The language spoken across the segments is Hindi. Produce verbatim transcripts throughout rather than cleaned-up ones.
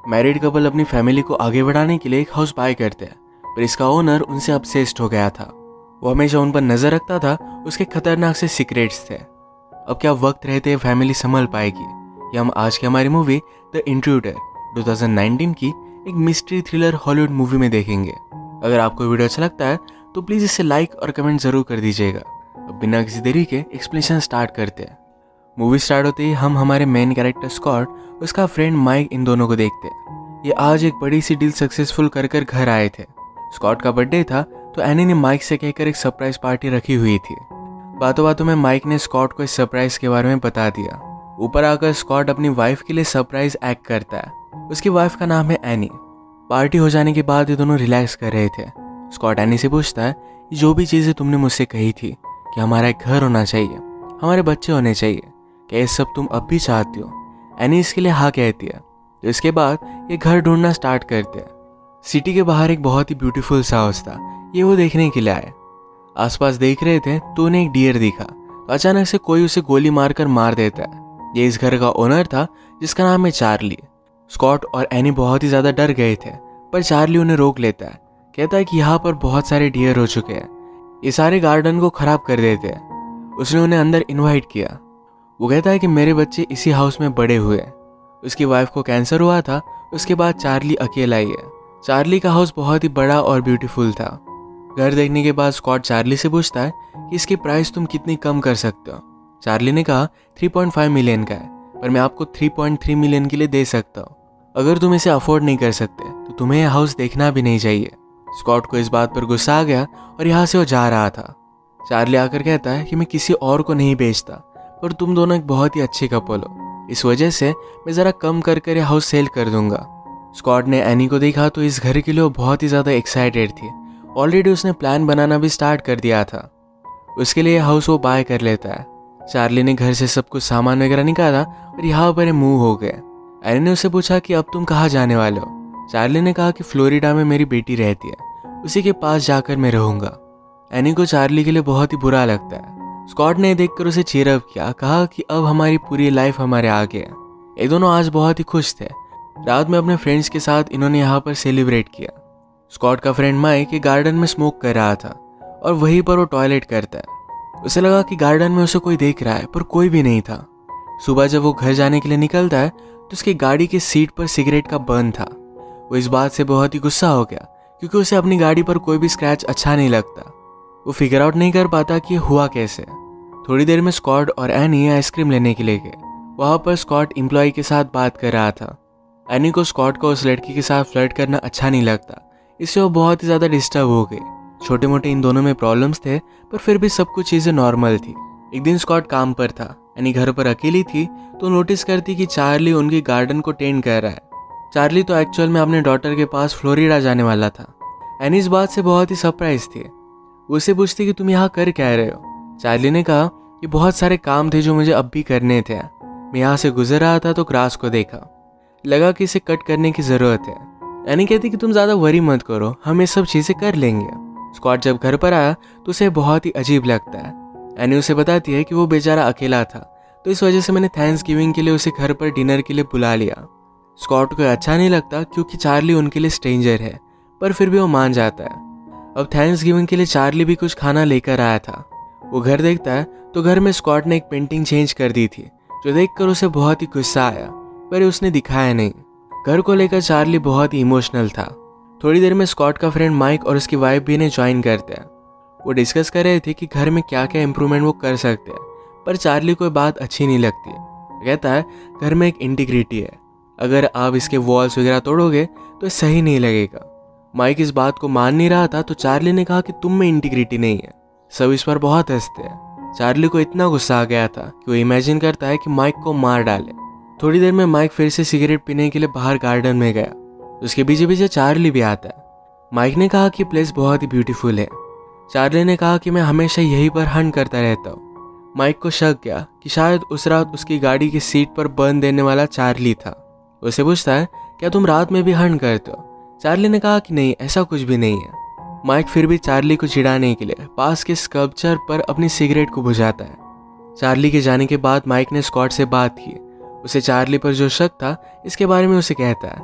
मैरिड कपल अपनी फैमिली को आगे बढ़ाने के लिए एक हाउस बाय करते हैं, पर इसका ओनर उनसे ऑब्सेस्ड हो गया था। वो हमेशा उन पर नजर रखता था, उसके खतरनाक से सीक्रेट्स थे। अब क्या वक्त रहते फैमिली संभल पाएगी? ये हम आज की हमारी मूवी द इंट्रूडर दो हज़ार उन्नीस की एक मिस्ट्री थ्रिलर हॉलीवुड मूवी में देखेंगे। अगर आपको वीडियो अच्छा लगता है तो प्लीज इसे लाइक और कमेंट जरूर कर दीजिएगा। अब बिना किसी देरी के एक्सप्लेनेशन स्टार्ट करते हैं। मूवी स्टार्ट होते ही हम हमारे मेन कैरेक्टर स्कॉट और उसका फ्रेंड माइक इन दोनों को देखते हैं। ये आज एक बड़ी सी डील सक्सेसफुल कर कर घर आए थे। स्कॉट का बर्थडे था तो एनी ने माइक से कहकर एक सरप्राइज पार्टी रखी हुई थी। बातों बातों में माइक ने स्कॉट को इस सरप्राइज के बारे में बता दिया। ऊपर आकर स्कॉट अपनी वाइफ के लिए सरप्राइज एक्ट करता है। उसकी वाइफ का नाम है एनी। पार्टी हो जाने के बाद ये दोनों रिलैक्स कर रहे थे। स्कॉट एनी से पूछता है, जो भी चीजें तुमने मुझसे कही थी कि हमारा एक घर होना चाहिए, हमारे बच्चे होने चाहिए, क्या ये सब तुम अब भी चाहती हो? एनी इसके लिए हाँ कहती है। तो इसके बाद ये घर ढूंढना स्टार्ट करते हैं। सिटी के बाहर एक बहुत ही ब्यूटीफुल सा हाउस था, ये वो देखने के लिए आए। आसपास देख रहे थे तो उन्हें एक डियर दिखा। तो अचानक से कोई उसे गोली मारकर मार देता है। ये इस घर का ओनर था जिसका नाम है चार्ली। स्कॉट और एनी बहुत ही ज्यादा डर गए थे, पर चार्ली उन्हें रोक लेता है। कहता है कि यहाँ पर बहुत सारे डियर हो चुके हैं, ये सारे गार्डन को खराब कर देते हैं। उसने उन्हें अंदर इनवाइट किया। वो कहता है कि मेरे बच्चे इसी हाउस में बड़े हुए। उसकी वाइफ को कैंसर हुआ था, उसके बाद चार्ली अकेला ही है। चार्ली का हाउस बहुत ही बड़ा और ब्यूटीफुल था। घर देखने के बाद स्कॉट चार्ली से पूछता है कि इसकी प्राइस तुम कितनी कम कर सकते हो। चार्ली ने कहा तीन पॉइंट पाँच मिलियन का है, पर मैं आपको तीन पॉइंट तीन मिलियन के लिए दे सकता हूँ। अगर तुम इसे अफोर्ड नहीं कर सकते तो तुम्हें यह हाउस देखना भी नहीं चाहिए। स्कॉट को इस बात पर गुस्सा आ गया और यहाँ से वो जा रहा था। चार्ली आकर कहता है कि मैं किसी और को नहीं बेचता, पर तुम दोनों एक बहुत ही अच्छे कपल हो, इस वजह से मैं ज़रा कम कर कर यह हाउस सेल कर दूंगा। स्कॉट ने एनी को देखा तो इस घर के लिए वो बहुत ही ज़्यादा एक्साइटेड थी। ऑलरेडी उसने प्लान बनाना भी स्टार्ट कर दिया था। उसके लिए हाउस वो बाय कर लेता है। चार्ली ने घर से सब कुछ सामान वगैरह निकाला और यहाँ पर मूव हो गए। एनी ने उससे पूछा कि अब तुम कहाँ जाने वाले हो? चार्ली ने कहा कि फ्लोरिडा में मेरी बेटी रहती है, उसी के पास जाकर मैं रहूँगा। एनी को चार्ली के लिए बहुत ही बुरा लगता है। स्कॉट ने देखकर उसे चीयर अप किया, कहा कि अब हमारी पूरी लाइफ हमारे आगे है। ये दोनों आज बहुत ही खुश थे। रात में अपने फ्रेंड्स के साथ इन्होंने यहाँ पर सेलिब्रेट किया। स्कॉट का फ्रेंड माइक एक गार्डन में स्मोक कर रहा था और वहीं पर वो टॉयलेट करता है। उसे लगा कि गार्डन में उसे कोई देख रहा है, पर कोई भी नहीं था। सुबह जब वो घर जाने के लिए निकलता है तो उसकी गाड़ी की सीट पर सिगरेट का बर्न था। वो इस बात से बहुत ही गुस्सा हो गया, क्योंकि उसे अपनी गाड़ी पर कोई भी स्क्रैच अच्छा नहीं लगता। वो फिगर आउट नहीं कर पाता कि हुआ कैसे। थोड़ी देर में स्कॉट और एनी आइसक्रीम लेने के लिए गए। वहाँ पर स्कॉट एम्प्लॉय के साथ बात कर रहा था। एनी को स्कॉट को उस लड़की के साथ फ्लर्ट करना अच्छा नहीं लगता, इससे वो बहुत ही ज़्यादा डिस्टर्ब हो गई। छोटे मोटे इन दोनों में प्रॉब्लम्स थे, पर फिर भी सब कुछ चीज़ें नॉर्मल थी। एक दिन स्कॉट काम पर था, एनी घर पर अकेली थी तो नोटिस करती कि चार्ली उनकी गार्डन को टेंड कर रहा है। चार्ली तो एक्चुअल में अपने डॉटर के पास फ्लोरिडा जाने वाला था। एनी इस बात से बहुत ही सरप्राइज थी। वो उससे पूछती कि तुम यहाँ कर क्या रहे हो? चार्ली ने कहा कि बहुत सारे काम थे जो मुझे अब भी करने थे। मैं यहाँ से गुजर रहा था तो ग्रास को देखा, लगा कि इसे कट करने की ज़रूरत है। एनी कहती कि तुम ज़्यादा वरी मत करो, हम ये सब चीज़ें कर लेंगे। स्कॉट जब घर पर आया तो उसे बहुत ही अजीब लगता है। एनी उसे बताती है कि वो बेचारा अकेला था, तो इस वजह से मैंने थैंक्स गिविंग के लिए उसे घर पर डिनर के लिए बुला लिया। स्कॉट को अच्छा नहीं लगता क्योंकि चार्ली उनके लिए स्ट्रेंजर है, पर फिर भी वो मान जाता है। अब थैंक्स गिविंग के लिए चार्ली भी कुछ खाना लेकर आया था। वो घर देखता है तो घर में स्कॉट ने एक पेंटिंग चेंज कर दी थी, जो देखकर उसे बहुत ही गुस्सा आया, पर उसने दिखाया नहीं। घर को लेकर चार्ली बहुत ही इमोशनल था। थोड़ी देर में स्कॉट का फ्रेंड माइक और उसकी वाइफ भी इन्हें ज्वाइन करते हैं। वो डिस्कस कर रहे थे कि घर में क्या क्या इम्प्रूवमेंट वो कर सकते हैं, पर चार्ली को बात अच्छी नहीं लगती। कहता है घर में एक इंटीग्रिटी है, अगर आप इसके वॉल्स वगैरह तोड़ोगे तो सही नहीं लगेगा। माइक इस बात को मान नहीं रहा था, तो चार्ली ने कहा कि तुम में इंटीग्रिटी नहीं है। सब इस पर बहुत हंसते हैं। चार्ली को इतना गुस्सा आ गया था कि वो इमेजिन करता है कि माइक को मार डाले। थोड़ी देर में माइक फिर से सिगरेट पीने के लिए बाहर गार्डन में गया। उसके पीछे पीछे चार्ली भी आता है। माइक ने कहा कि प्लेस बहुत ही ब्यूटीफुल है। चार्ली ने कहा कि मैं हमेशा यहीं पर हंट करता रहता हूँ। माइक को शक गया कि शायद उस रात उसकी गाड़ी की सीट पर बर्न देने वाला चार्ली था। उसे पूछता है, क्या तुम रात में भी हंट करते हो? चार्ली ने कहा कि नहीं, ऐसा कुछ भी नहीं है। माइक फिर भी चार्ली को चिढ़ाने के लिए पास के स्कल्पचर पर अपनी सिगरेट को बुझाता है। चार्ली के जाने के बाद माइक ने स्कॉट से बात की। उसे चार्ली पर जो शक था इसके बारे में उसे कहता है।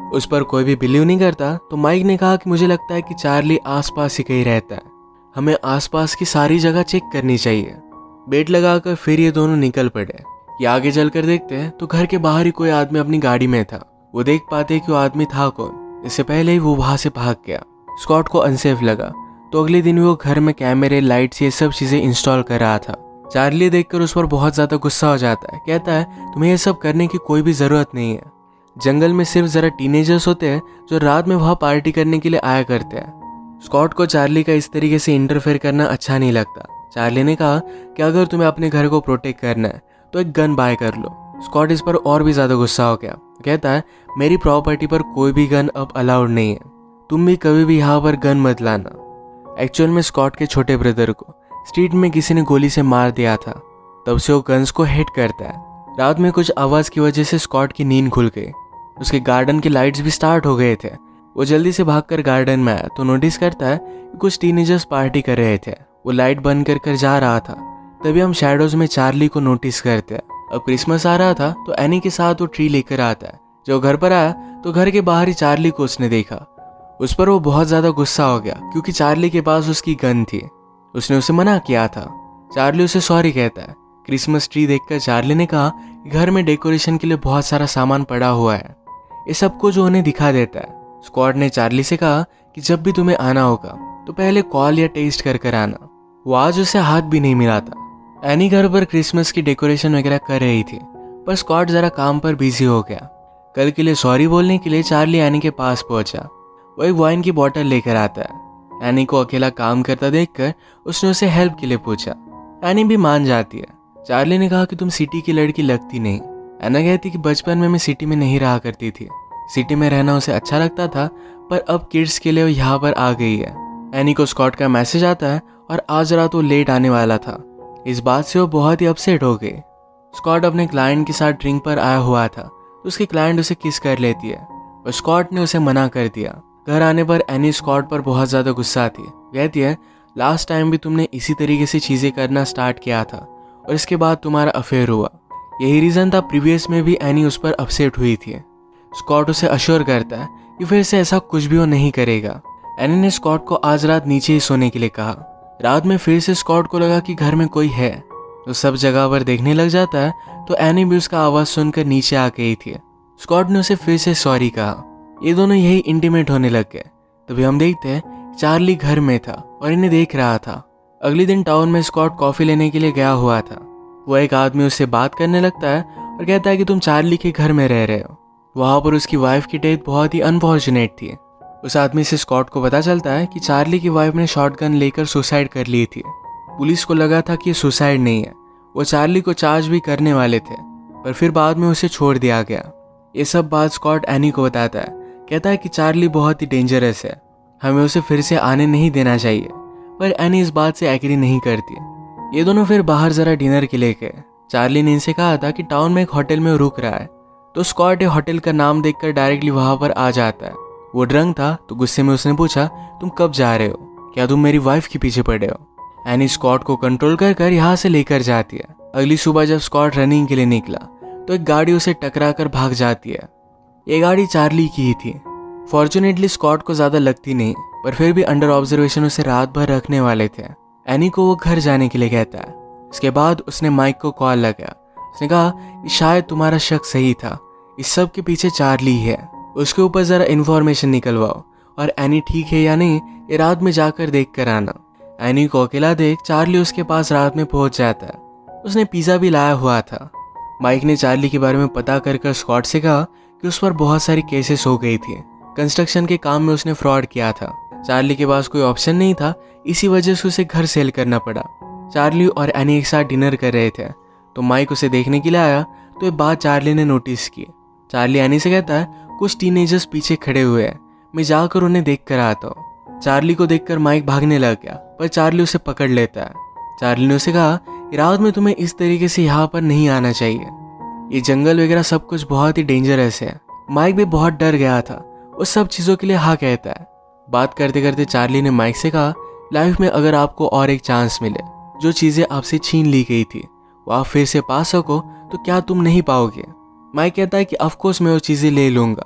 उस पर कोई भी बिलीव नहीं करता तो माइक ने कहा कि मुझे लगता है कि चार्ली आसपास ही कहीं रहता है, हमें आसपास की सारी जगह चेक करनी चाहिए। बेट लगाकर फिर ये दोनों निकल पड़े। ये आगे चलकर देखते हैं तो घर के बाहर ही कोई आदमी अपनी गाड़ी में था। वो देख पाते कि वो आदमी था कौन। इससे पहले ही वो वहां से भाग गया। स्कॉट को अनसेफ लगा तो अगले दिन वो घर में कैमरे, लाइट्स, ये सब चीजें इंस्टॉल कर रहा था। चार्ली देखकर उस पर बहुत ज्यादा गुस्सा हो जाता है। कहता है तुम्हें ये सब करने की कोई भी जरूरत नहीं है। जंगल में सिर्फ जरा टीनेजर्स होते हैं जो रात में वहां पार्टी करने के लिए आया करते हैं। स्कॉट को चार्ली का इस तरीके से इंटरफेयर करना अच्छा नहीं लगता। चार्ली ने कहा कि अगर तुम्हें अपने घर को प्रोटेक्ट करना है तो एक गन बाय कर लो। स्कॉट इस पर और भी ज्यादा गुस्सा हो गया। कहता है मेरी प्रॉपर्टी पर कोई भी गन अब अलाउड नहीं है, तुम भी कभी भी यहाँ पर गन मत लाना। एक्चुअल में स्कॉट के छोटे ब्रदर को स्ट्रीट में किसी ने गोली से मार दिया था। तब से वो गन्स को हेट करता है। रात में कुछ आवाज की वजह से स्कॉट की नींद खुल गई। उसके गार्डन के लाइट्स भी स्टार्ट हो गए थे। वो जल्दी से भागकर गार्डन में आया तो नोटिस करता है कि कुछ टीनेजर्स पार्टी कर रहे थे। वो लाइट बंद कर कर जा रहा था। तभी हम शैडोज में चार्ली को नोटिस करते हैं। अब क्रिसमस आ रहा था तो एनी के साथ वो ट्री लेकर आता है। जब घर पर आया तो घर के बाहर ही चार्ली को उसने देखा। उस पर वो बहुत ज्यादा गुस्सा हो गया क्योंकि चार्ली के पास उसकी गन थी। उसने उसे मना किया था। चार्ली उसे सॉरी कहता है। क्रिसमस ट्री देखकर चार्ली ने कहा कि घर में डेकोरेशन के लिए बहुत सारा सामान पड़ा हुआ है, ये सब कुछ वो उन्हें दिखा देता है। स्कॉट ने चार्ली से कहा कि जब भी तुम्हें आना होगा तो पहले कॉल या टेस्ट कर कर आना। वो आज उसे हाथ भी नहीं मिलाता। एनी घर पर क्रिसमस की डेकोरेशन वगैरह कर रही थी पर स्कॉट जरा काम पर बिजी हो गया। कल के लिए सॉरी बोलने के लिए चार्ली एनी के पास पहुंचा। वो एक वाइन की बोतल लेकर आता है। एनी को अकेला काम करता देखकर उसने उसे हेल्प के लिए पूछा। एनी भी मान जाती है। चार्ली ने कहा कि तुम सिटी की लड़की लगती नहीं। एना कहती कि बचपन में मैं सिटी में नहीं रहा करती थी, सिटी में रहना उसे अच्छा लगता था, पर अब किड्स के लिए वो यहाँ पर आ गई है। एनी को स्कॉट का मैसेज आता है और आज रात वो लेट आने वाला था। इस बात से वो बहुत ही अपसेट हो गई। स्कॉट अपने क्लाइंट के साथ ड्रिंक पर आया हुआ था तो उसकी क्लाइंट उसे किस कर लेती है, पर स्कॉट ने उसे मना कर दिया। घर आने पर एनी स्कॉट पर बहुत ज्यादा गुस्सा थी। कहती है लास्ट टाइम भी तुमने इसी तरीके से चीजें करना स्टार्ट किया था और इसके बाद तुम्हारा अफेयर हुआ। यही रीजन था प्रीवियस में भी एनी उस पर अपसेट हुई थी। स्कॉट उसे अश्योर करता है कि फिर से ऐसा कुछ भी वो नहीं करेगा। एनी ने स्कॉट को आज रात नीचे ही सोने के लिए कहा। रात में फिर से स्कॉट को लगा कि घर में कोई है तो सब जगह पर देखने लग जाता है तो एनी भी उसका आवाज सुनकर नीचे आ गई थी। स्कॉट ने उसे फिर से सॉरी कहा। ये दोनों यही इंटीमेट होने लग गए। तभी हम देखते हैं चार्ली घर में था और इन्हें देख रहा था। अगले दिन टाउन में स्कॉट कॉफी लेने के लिए गया हुआ था। वो एक आदमी उससे बात करने लगता है और कहता है कि तुम चार्ली के घर में रह रहे हो। वहां पर उसकी वाइफ की डेथ बहुत ही अनफॉर्चुनेट थी। उस आदमी से स्कॉट को पता चलता है कि चार्ली की वाइफ ने शॉटगन लेकर सुसाइड कर ली थी। पुलिस को लगा था कि ये सुसाइड नहीं है, वो चार्ली को चार्ज भी करने वाले थे, पर फिर बाद में उसे छोड़ दिया गया। ये सब बात स्कॉट एनी को बताता है। कहता है कि चार्ली बहुत ही डेंजरस है, हमें उसे फिर से आने नहीं देना चाहिए, पर एनी इस बात से एग्री नहीं करती। ये दोनों फिर बाहर जरा डिनर के लिए गए। चार्ली ने इनसे कहा था कि टाउन में एक होटल में रुक रहा है तो स्कॉट एक होटल का नाम देखकर डायरेक्टली वहां पर आ जाता है। वो ड्रंक था तो गुस्से में उसने पूछा तुम कब जा रहे हो, क्या तुम मेरी वाइफ के पीछे पड़े हो। एनी स्कॉट को कंट्रोल कर कर यहाँ से लेकर जाती है। अगली सुबह जब स्कॉट रनिंग के लिए निकला तो एक गाड़ी उसे टकरा कर भाग जाती है। ये गाड़ी चार्ली की ही थी। फॉर्चुनेटली स्कॉट को ज्यादा लगती नहीं, पर फिर भी अंडर ऑब्जर्वेशन उसे रात भर रखने वाले थे। एनी को वो घर जाने के लिए कहता है। इसके बाद उसने माइक को कॉल लगाया। उसने कहा कि शायद तुम्हारा शक सही था, इस सब के पीछे चार्ली है, उसके ऊपर जरा इन्फॉर्मेशन निकलवाओ और एनी ठीक है या नहीं ये रात में जाकर देख कर आना। एनी को अकेला देख चार्ली उसके पास रात में पहुंच जाता है। उसने पिज्जा भी लाया हुआ था। माइक ने चार्ली के बारे में पता कर कर स्कॉट से कहा कि उस पर बहुत सारी केसेस हो गई थी। कंस्ट्रक्शन के काम में उसने फ्रॉड किया था। चार्ली के पास कोई ऑप्शन नहीं था, इसी वजह से उसे घर सेल करना पड़ा। चार्ली और एनी एक साथ डिनर कर रहे थे तो माइक उसे देखने के लिए आया तो ये बात चार्ली ने नोटिस की। चार्ली एनी से कहता है कुछ टीनेजर्स पीछे खड़े हुए हैं, मैं जाकर उन्हें देख कर आता हूँ। चार्ली को देखकर माइक भागने लग गया, पर चार्ली उसे पकड़ लेता है। चार्ली ने उसे कहा रात में तुम्हें इस तरीके से यहाँ पर नहीं आना चाहिए, ये जंगल वगैरह सब कुछ बहुत ही डेंजरस है। माइक भी बहुत डर गया था, उस सब चीज़ों के लिए हाँ कहता है। बात करते करते चार्ली ने माइक से कहा लाइफ में अगर आपको और एक चांस मिले, जो चीज़ें आपसे छीन ली गई थी वो आप फिर से पा सको तो क्या तुम नहीं पाओगे। माइक कहता है कि ऑफकोर्स मैं वो चीज़ें ले लूँगा।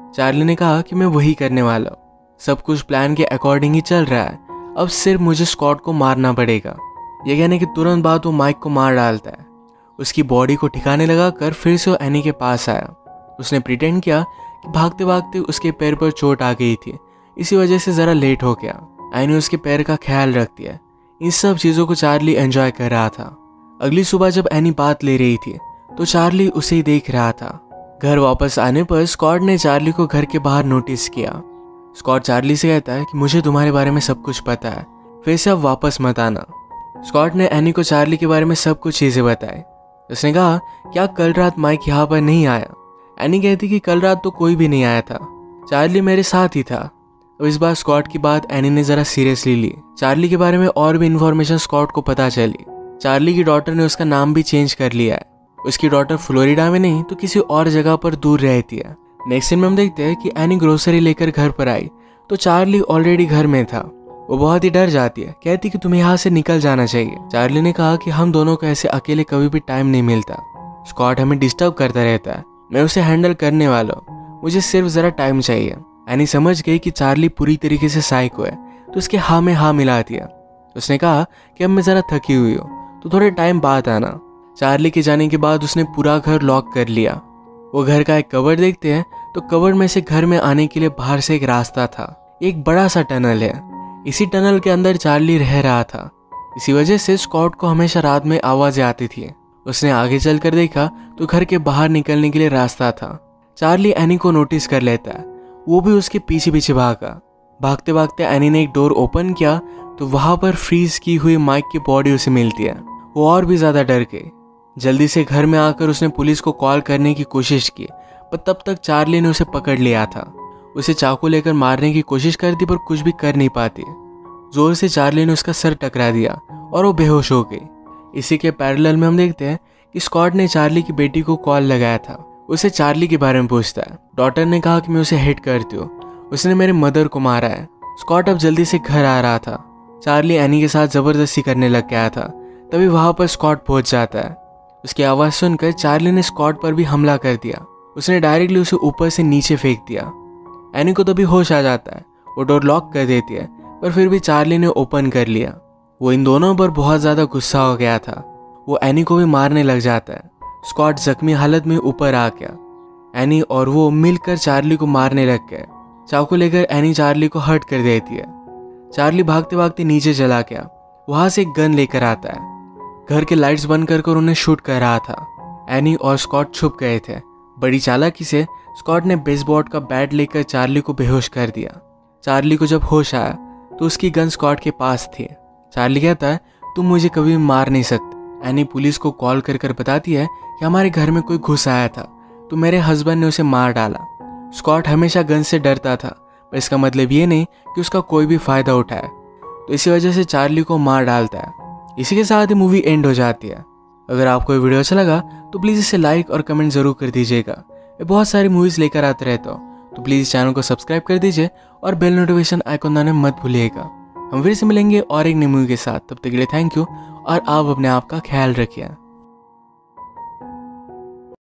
चार्ली ने कहा कि मैं वही करने वाला हूँ। सब कुछ प्लान के अकॉर्डिंग ही चल रहा है, अब सिर्फ मुझे स्कॉट को मारना पड़ेगा। ये कहने के तुरंत बाद वो माइक को मार डालता है। उसकी बॉडी को ठिकाने लगाकर फिर से वो एनी के पास आया। उसने प्रिटेंड किया कि भागते भागते उसके पैर पर चोट आ गई थी, इसी वजह से ज़रा लेट हो गया। एनी उसके पैर का ख्याल रखती है। इन सब चीज़ों को चार्ली एंजॉय कर रहा था। अगली सुबह जब एनी बात ले रही थी तो चार्ली उसे ही देख रहा था। घर वापस आने पर स्कॉट ने चार्ली को घर के बाहर नोटिस किया। स्कॉट चार्ली से कहता है कि मुझे तुम्हारे बारे में सब कुछ पता है, फिर से अब वापस मत आना। स्कॉट ने एनी को चार्ली के बारे में सब कुछ चीज़ें बताई। उसने कहा क्या कल रात माइक यहाँ पर नहीं आया? एनी कहती कि कल रात तो कोई भी नहीं आया था, चार्ली मेरे साथ ही था। अब इस बार स्कॉट की बात एनी ने ज़रा सीरियसली ली। चार्ली के बारे में और भी इन्फॉर्मेशन स्कॉट को पता चली। चार्ली की डॉटर ने उसका नाम भी चेंज कर लिया है। उसकी डॉटर फ्लोरिडा में नहीं तो किसी और जगह पर दूर रहती है। नेक्स्ट सीन में हम देखते हैं कि एनी ग्रोसरी लेकर घर पर आई तो चार्ली ऑलरेडी घर में था। वो बहुत ही डर जाती है, कहती कि तुम्हें यहाँ से निकल जाना चाहिए। चार्ली ने कहा कि हम दोनों को ऐसे अकेले कभी भी टाइम नहीं मिलता। स्कॉट हमें डिस्टर्ब करता रहता है, मैं उसे हैंडल करने वाला हूँ, मुझे सिर्फ ज़रा टाइम चाहिए। एनी समझ गई कि चार्ली पूरी तरीके से साइको है तो उसके हाँ में हाँ मिला दिया। उसने कहा कि अब मैं ज़रा थकी हुई हूँ तो थोड़े टाइम बाद आना। चार्ली के जाने के बाद उसने पूरा घर लॉक कर लिया। वो घर का एक कवर देखते हैं तो कवर में से घर में आने के लिए बाहर से एक रास्ता था। एक बड़ा सा टनल है। इसी टनल के अंदर चार्ली रह रहा था। इसी वजह से स्कॉट को हमेशा रात में आवाज़ें आती थी। उसने आगे चलकर देखा तो घर के बाहर निकलने के लिए रास्ता था। चार्ली एनी को नोटिस कर लेता है, वो भी उसके पीछे पीछे भागा। भागते भागते एनी ने एक डोर ओपन किया तो वहां पर फ्रीज की हुई माइक की बॉडी उसे मिलती है। वो और भी ज़्यादा डर गई। जल्दी से घर में आकर उसने पुलिस को कॉल करने की कोशिश की, पर तब तक चार्ली ने उसे पकड़ लिया था। उसे चाकू लेकर मारने की कोशिश करती पर कुछ भी कर नहीं पाती। जोर से चार्ली ने उसका सर टकरा दिया और वो बेहोश हो गई। इसी के पैरेलल में हम देखते हैं कि स्कॉट ने चार्ली की बेटी को कॉल लगाया था। उसे चार्ली के बारे में पूछता है। डॉटर ने कहा कि मैं उसे हेट करती हूँ, उसने मेरे मदर को मारा है। स्कॉट अब जल्दी से घर आ रहा था। चार्ली एनी के साथ ज़बरदस्ती करने लग गया था। तभी वहाँ पर स्कॉट पहुँच जाता है। उसकी आवाज़ सुनकर चार्ली ने स्कॉट पर भी हमला कर दिया। उसने डायरेक्टली उसे ऊपर से नीचे फेंक दिया। एनी को तभी होश आ जाता है। वो डोर लॉक कर देती है पर फिर भी चार्ली ने ओपन कर लिया। वो इन दोनों पर बहुत ज़्यादा गुस्सा हो गया था। वो एनी को भी मारने लग जाता है। स्कॉट जख्मी हालत में ऊपर आ गया। एनी और वो मिलकर चार्ली को मारने लग गए। चाकू लेकर एनी चार्ली को हर्ट कर देती है। चार्ली भागते भागते नीचे चला गया। वहाँ से एक गन लेकर आता है। घर के लाइट्स बंद कर कर उन्हें शूट कर रहा था। एनी और स्कॉट छुप गए थे। बड़ी चालाकी से स्कॉट ने बेसबॉल का बैट लेकर चार्ली को बेहोश कर दिया। चार्ली को जब होश आया तो उसकी गन स्कॉट के पास थी। चार्ली कहता है तुम मुझे कभी मार नहीं सकते। एनी पुलिस को कॉल कर कर बताती है कि हमारे घर में कोई घुस आया था तो मेरे हस्बैंड ने उसे मार डाला। स्कॉट हमेशा गन से डरता था पर इसका मतलब ये नहीं कि उसका कोई भी फ़ायदा उठाए, तो इसी वजह से चार्ली को मार डालता है। इसी के साथ ही मूवी एंड हो जाती है। अगर आपको ये वीडियो अच्छा लगा तो प्लीज़ इसे लाइक और कमेंट ज़रूर कर दीजिएगा। मैं बहुत सारी मूवीज़ लेकर आते रहता हूँ, तो प्लीज़ चैनल को सब्सक्राइब कर दीजिए और बेल नोटिफिकेशन आइकन दबाना मत भूलिएगा। हम फिर से मिलेंगे और एक नई मूवी के साथ। तब तक के लिए थैंक यू और आप अपने आप का ख्याल रखिए।